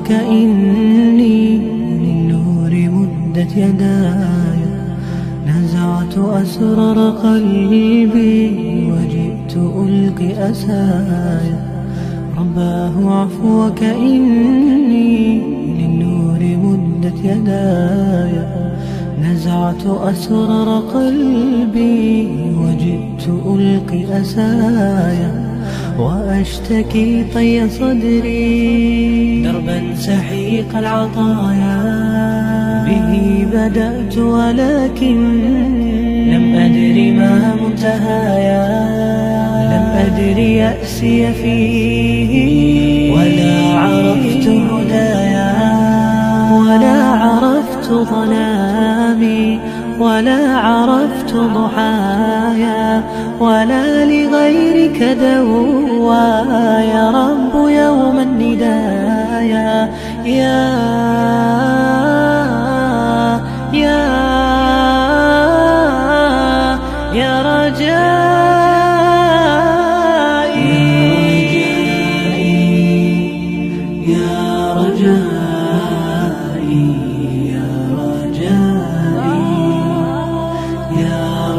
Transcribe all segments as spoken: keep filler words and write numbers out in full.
وكأني للنور مدت يداي، نزعت أسرار قلبي وجئت ألقي أسايا. رباه عفوك إني للنور مدت يداي، نزعت أسرار قلبي وجئت ألقي أسايا. وأشتكي طي صدري دربا سحيق العطايا، به بدأت ولكن لم أدر ما منتهايا. لم أدر يأسي فيه ولا عرفت هدايا، ولا عرفت ظلامي ولا عرفت ضحايا، ولا لغيرك دوايا. رب يوم الندايا يا يا يا رجائي، يا رجائي، يا رجائي، يا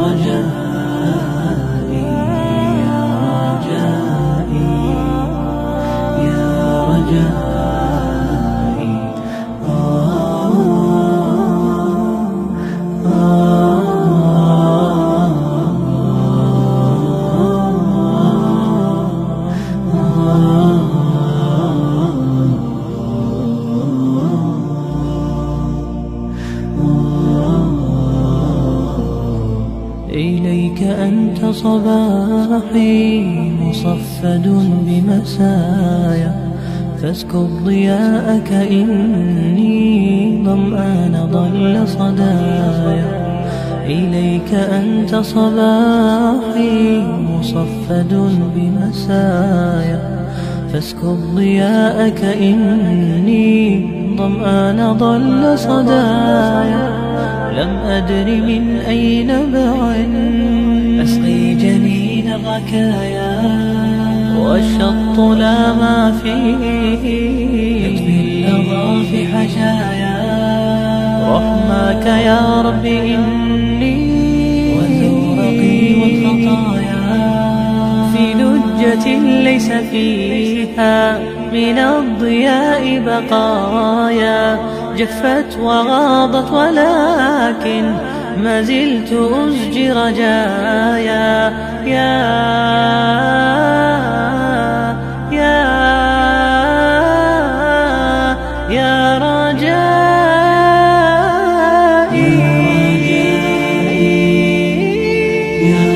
رجائي، يا رجائي، يا رجائي. إليك أنت صباحي مصفد بمسايا، فاسكب ضياءك إني ظمآن ضل صدايا. إليك أنت صباحي مصفد بمسايا، فاسكب ضياءك إني ظمآن ضل صدايا. لم أدر من أي نبع أسقي جنين الركايا، والشط لا ما فيه يطفي اللظى في حشايا. رحماك يا رب إني وزورقي والخطايا، في لجة ليس فيها من الضياء بقايا. جفت وغاضت ولكن ما زلت أزجي رجايا. يا يا يا رجائي، يا